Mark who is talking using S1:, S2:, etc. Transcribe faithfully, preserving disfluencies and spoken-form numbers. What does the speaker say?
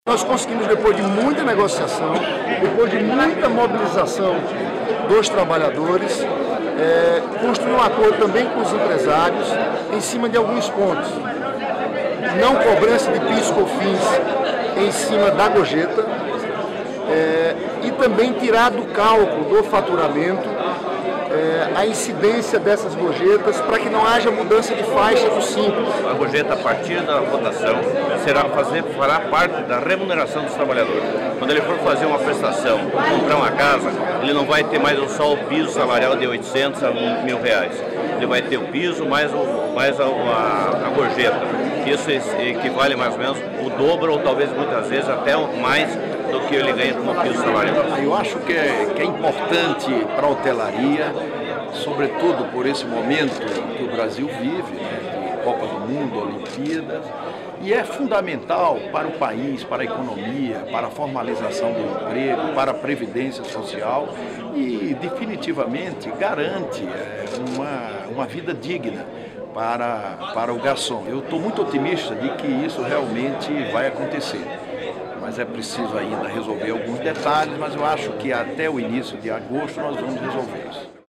S1: Nós conseguimos, depois de muita negociação, depois de muita mobilização dos trabalhadores, é, construir um acordo também com os empresários em cima de alguns pontos. Não cobrança de P I S e COFINS em cima da gorjeta é, e também tirar do cálculo do faturamento é, a incidência dessas gorjetas para que não haja mudança de faixa do simples.
S2: A gorjeta, a partir da votação, será fazer, fará parte da remuneração dos trabalhadores. Quando ele for fazer uma prestação, comprar uma casa, ele não vai ter mais só o piso salarial de oitocentos a mil reais. Ele vai ter o piso mais, o, mais a, a, a gorjeta. Isso equivale mais ou menos o dobro ou talvez muitas vezes até mais do que ele ganha como piso salarial.
S3: Eu acho que é, que é importante para a hotelaria, sobretudo por esse momento que o Brasil vive, né, de Copa do Mundo, Olimpíadas, e é fundamental para o país, para a economia, para a formalização do emprego, para a previdência social e definitivamente garante é, uma, uma vida digna para, para o garçom. Eu estou muito otimista de que isso realmente vai acontecer. Mas é preciso ainda resolver alguns detalhes, mas eu acho que até o início de agosto nós vamos resolver isso.